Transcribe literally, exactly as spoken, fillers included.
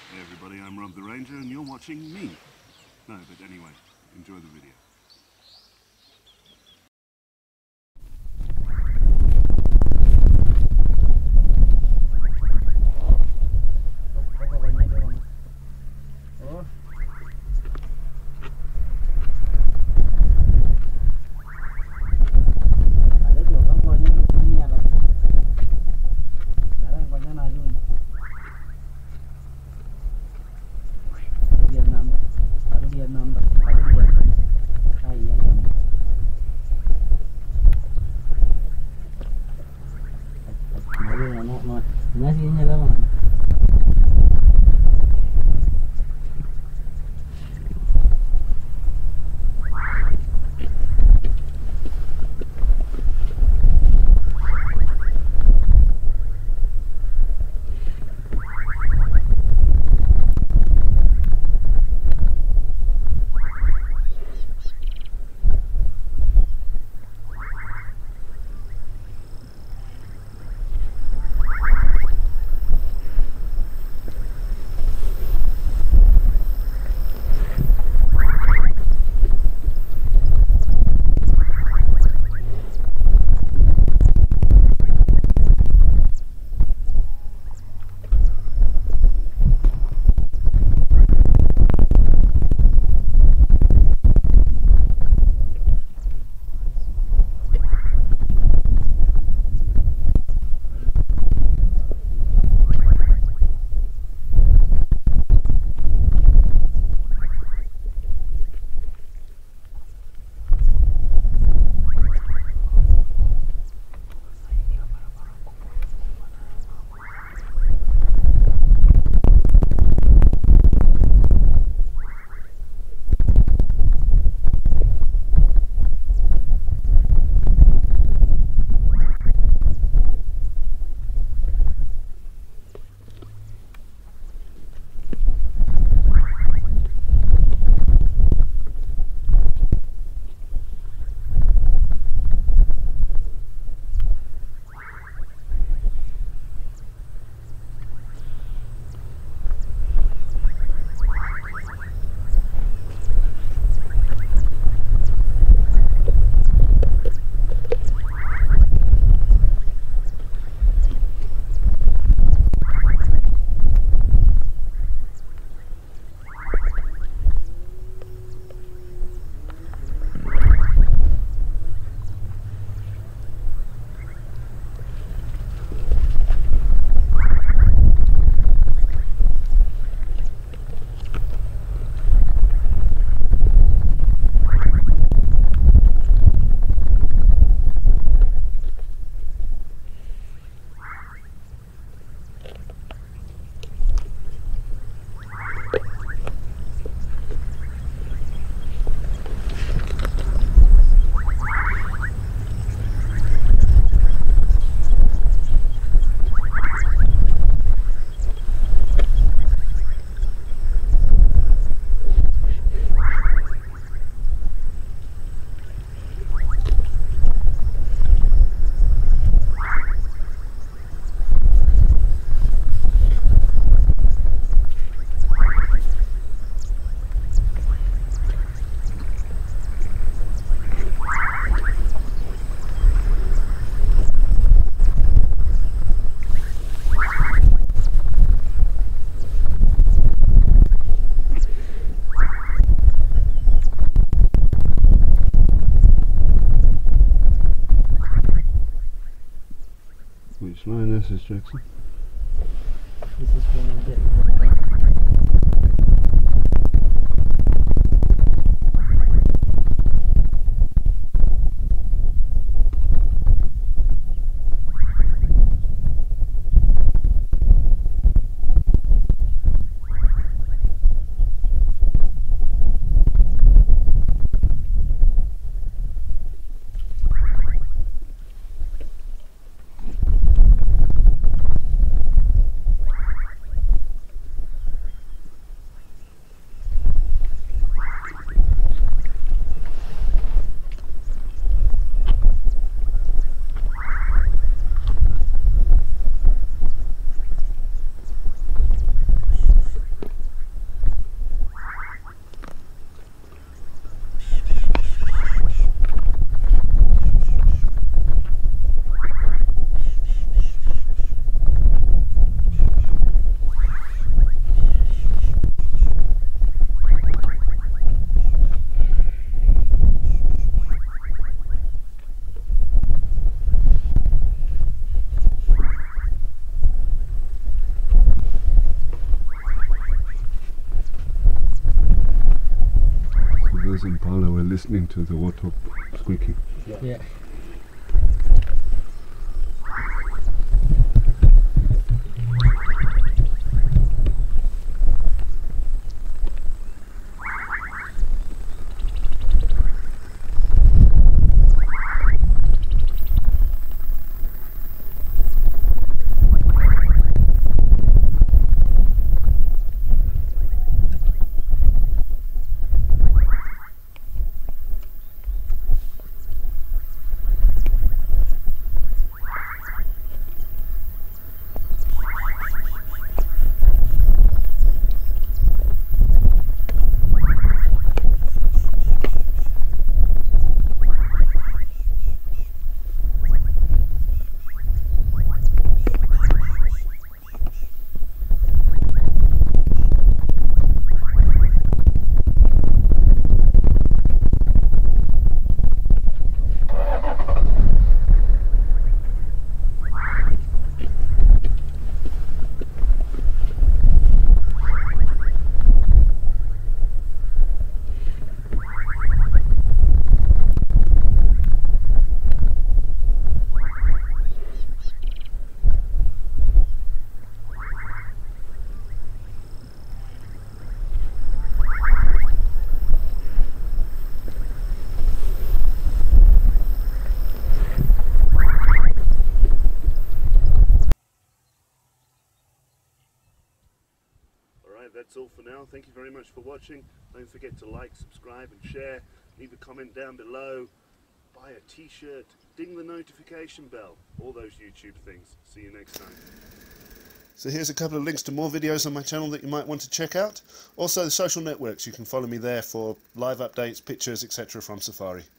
Hey everybody, I'm Rob the Ranger and you're watching me. No, but anyway, enjoy the video. Which line is this, Jackson? This is for a bit. this impala were listening to the warthog squeaking. Yeah. yeah. That's all for now. Thank you very much for watching. Don't forget to like, subscribe and share. Leave a comment down below. Buy a t-shirt. Ding the notification bell. All those YouTube things. See you next time. So here's a couple of links to more videos on my channel that you might want to check out. Also the social networks. You can follow me there for live updates, pictures, et cetera from Safari.